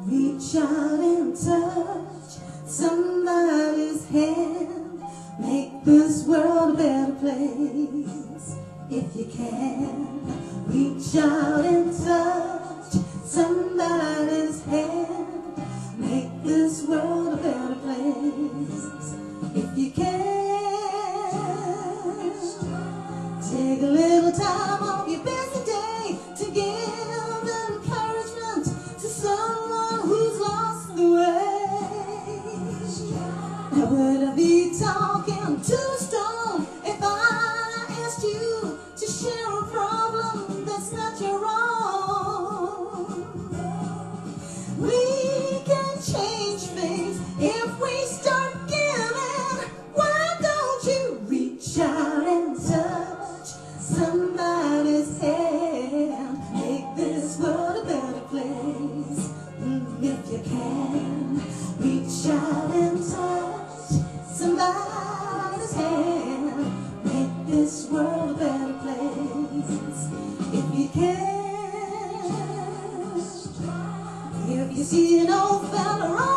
Reach out and touch somebody's hand. Make this world a better place if you can. Reach out and touch somebody's hand. Make this world a better place if you can. Take a little time off your busy day to give encouragement to someone who's lost the way. Now would I be talking to a stone if I asked you to share a problem that's not your own? We can change things if we start giving. Why don't you reach out and touch somebody's hand? Make this world a better place if you can. Reach out and touch somebody's hand. Make this world a better place if you can. If you see an old fella